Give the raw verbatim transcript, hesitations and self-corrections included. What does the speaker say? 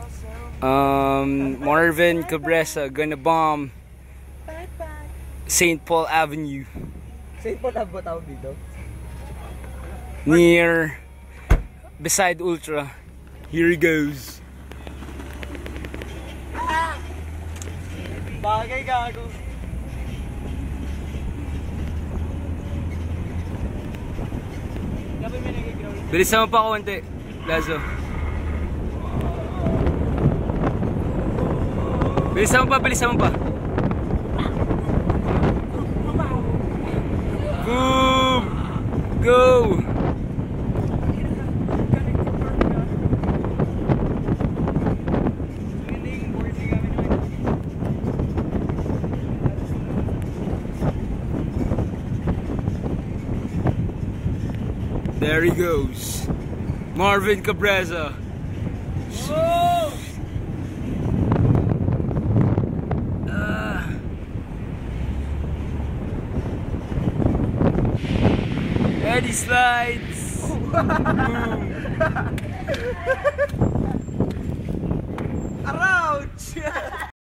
Um, Marvin Cabrera gonna bomb Saint Paul Avenue. Saint Paul Avenue ba tawag dito? Near, beside Ultra. Here he goes. Bagay gago. Bilisan mo pa konti, Lazo. Bilisan mo pa, bilisan mo pa. Boom! Go! There he goes. Marvin Cabrera. Oh! Uh. Eddie slides. Boom.